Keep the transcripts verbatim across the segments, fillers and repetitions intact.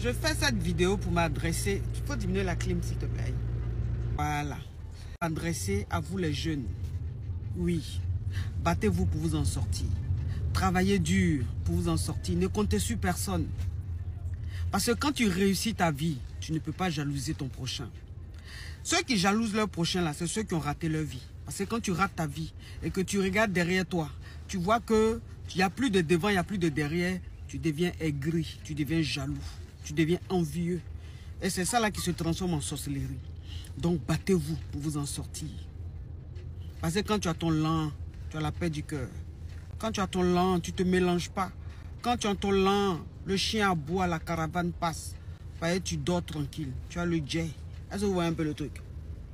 Je fais cette vidéo pour m'adresser. Il faut diminuer la clim s'il te plaît. Voilà. M'adresser à vous les jeunes. Oui. Battez-vous pour vous en sortir. Travaillez dur pour vous en sortir. Ne comptez sur personne. Parce que quand tu réussis ta vie, tu ne peux pas jalouser ton prochain. Ceux qui jalousent leur prochain, là, c'est ceux qui ont raté leur vie. Parce que quand tu rates ta vie et que tu regardes derrière toi, tu vois qu'il n'y a plus de devant, il n'y a plus de derrière, tu deviens aigri, tu deviens jaloux, tu deviens envieux. Et c'est ça là qui se transforme en sorcellerie. Donc battez-vous pour vous en sortir. Parce que quand tu as ton lent, tu as la paix du cœur. Quand tu as ton lent, tu ne te mélanges pas. Quand tu as ton lent, le chien aboie, la caravane passe. Parce que tu dors tranquille. Tu as le jet. Est-ce que vous voyez un peu le truc?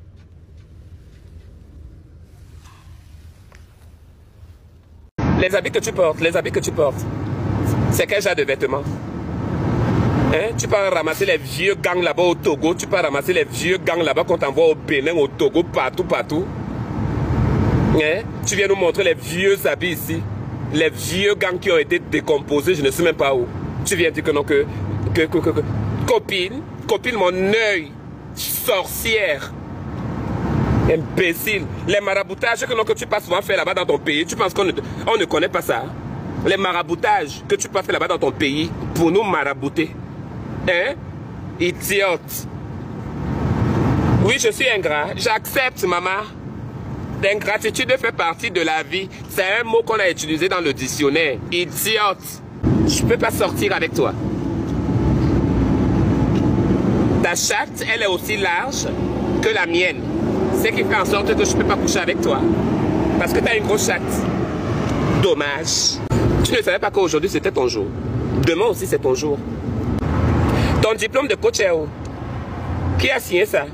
Les habits que tu portes, les habits que tu portes, c'est quel genre de vêtements? Hein? Tu peux ramasser les vieux gangs là-bas au Togo, tu peux ramasser les vieux gangs là-bas qu'on t'envoie au Bénin, au Togo, partout, partout. Hein? Tu viens nous montrer les vieux habits ici. Les vieux gangs qui ont été décomposés, je ne sais même pas où. Tu viens dire que non, que, que, que, que, que copine, copine, mon œil, sorcière, imbécile. Les maraboutages que, non, que tu passes souvent faire là-bas dans ton pays, tu penses qu'on ne, on ne connaît pas ça? Les maraboutages que tu peux faire là-bas dans ton pays pour nous marabouter. Hein? Idiote. Oui, je suis ingrat. J'accepte, maman. L'ingratitude fait partie de la vie. C'est un mot qu'on a utilisé dans le dictionnaire. Idiote. Je ne peux pas sortir avec toi. Ta chatte, elle est aussi large que la mienne. Ce qui fait en sorte que je ne peux pas coucher avec toi. Parce que tu as une grosse chatte. Dommage. Tu ne savais pas qu'aujourd'hui c'était ton jour. Demain aussi c'est ton jour. Ton diplôme de coach est où? Qui a signé ça?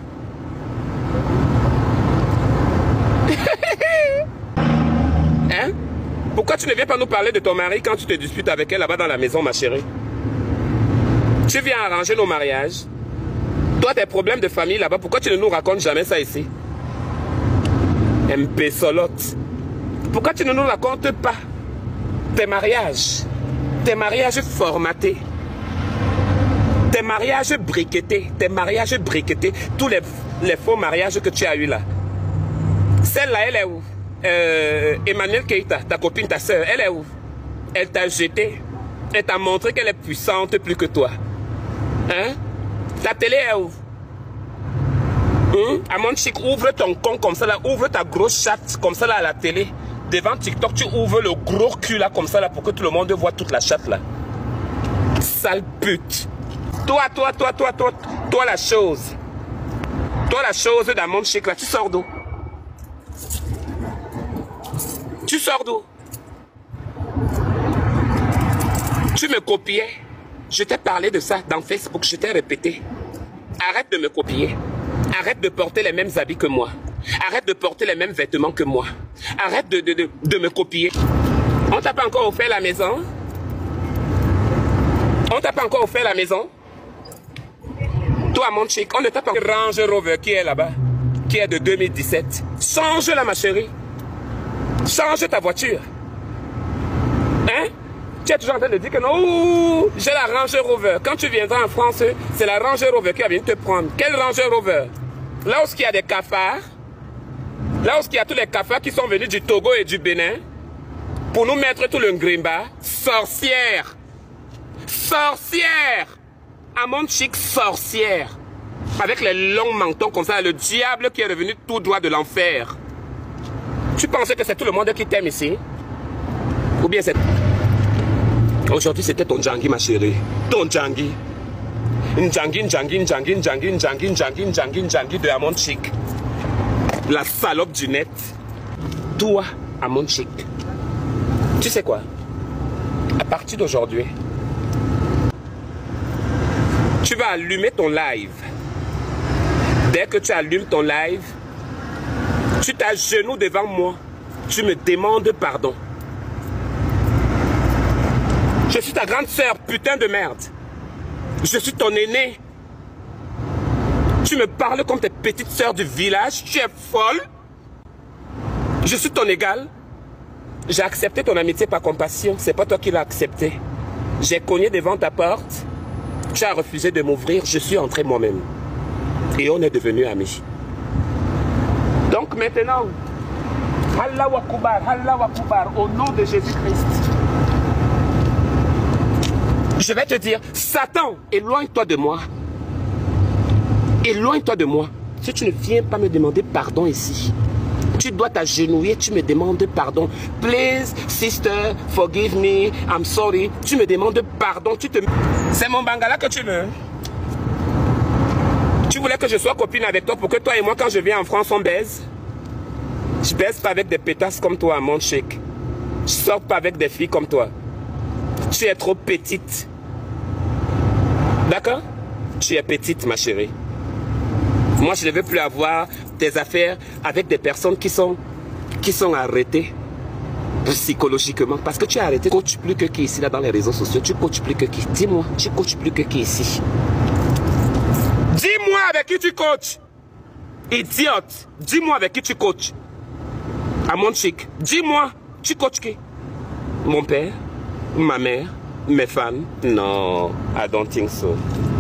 Hein? Pourquoi tu ne viens pas nous parler de ton mari quand tu te disputes avec elle là-bas dans la maison, ma chérie? Tu viens arranger nos mariages. Toi, tes problèmes de famille là-bas, pourquoi tu ne nous racontes jamais ça ici? Imbécilote. Pourquoi tu ne nous racontes pas tes mariages? Tes mariages formatés. Tes mariages briquetés. Tes mariages briquetés. Tous les, les faux mariages que tu as eu là. Celle-là, elle est où? Euh, Emmanuel Keïta, ta copine, ta soeur, elle est où? Elle t'a jeté. Elle t'a montré qu'elle est puissante plus que toi. Hein? Ta télé est où? Hum? Amon Chic, ouvre ton con comme ça là. Ouvre ta grosse chatte comme ça là à la télé. Devant TikTok, tu ouvres le gros cul là comme ça là pour que tout le monde voit toute la chatte là. Sale pute. Toi, toi, toi, toi, toi, toi la chose. Toi la chose d'Amon Chic là, tu sors d'où? Tu sors d'où? Tu me copiais. Je t'ai parlé de ça dans Facebook, je t'ai répété. Arrête de me copier. Arrête de porter les mêmes habits que moi. Arrête de porter les mêmes vêtements que moi. Arrête de, de, de, de me copier. On t'a pas encore offert la maison? On t'a pas encore offert la maison? Toi, mon chic, on ne t'a pas encore... Range Rover qui est là-bas, qui est de deux mille dix-sept. Change-la, ma chérie. Change ta voiture. Hein? Tu es toujours en train de dire que non, j'ai la Range Rover. Quand tu viendras en France, c'est la Range Rover qui va venir te prendre. Quelle Range Rover? Là où il y a des cafards, là où il y a tous les cafards qui sont venus du Togo et du Bénin, pour nous mettre tout le grimba, sorcière. Sorcière. Amon Chic, sorcière. Avec les longs mentons comme ça, le diable qui est revenu tout droit de l'enfer. Tu pensais que c'est tout le monde qui t'aime ici? Ou bien c'est... Aujourd'hui, c'était ton Djangui, ma chérie. Ton Djangui. Ndjangui, Ndjangui, Ndjangui, Ndjangui, Ndjangui, Ndjangui, Ndjangui, Ndjangui de Amon Chic. La salope du net. Toi, Amon Chic. Tu sais quoi? À partir d'aujourd'hui, tu vas allumer ton live. Dès que tu allumes ton live, tu t'agenouilles devant moi. Tu me demandes pardon. Je suis ta grande sœur, putain de merde. Je suis ton aîné. Tu me parles comme tes petites sœurs du village. Tu es folle. Je suis ton égal. J'ai accepté ton amitié par compassion. C'est pas toi qui l'as accepté. J'ai cogné devant ta porte. Tu as refusé de m'ouvrir, je suis entré moi-même. Et on est devenus amis. Donc maintenant, Allahu Akbar, Allahu Akbar, au nom de Jésus-Christ, je vais te dire, Satan, éloigne-toi de moi. Éloigne-toi de moi. Si tu ne viens pas me demander pardon ici, tu dois t'agenouiller, tu me demandes pardon. Please, sister, forgive me, I'm sorry. Tu me demandes pardon, tu te... C'est mon bangala que tu veux. Tu voulais que je sois copine avec toi pour que toi et moi, quand je viens en France, on baise. Je baise pas avec des pétasses comme toi, mon chic. Je sors pas avec des filles comme toi. Tu es trop petite. D'accord? Tu es petite, ma chérie. Moi, je ne veux plus avoir des affaires avec des personnes qui sont, qui sont arrêtées psychologiquement. Parce que tu es arrêté. Tu coaches plus que qui ici, là, dans les réseaux sociaux. Tu coaches plus que qui. Dis-moi, tu coaches plus que qui ici. Dis-moi avec qui tu coaches. Idiote. Dis-moi avec qui tu coaches. À mon chic. Dis-moi, tu coaches qui? Mon père? Ma mère? Mes femmes? Non, I don't think so.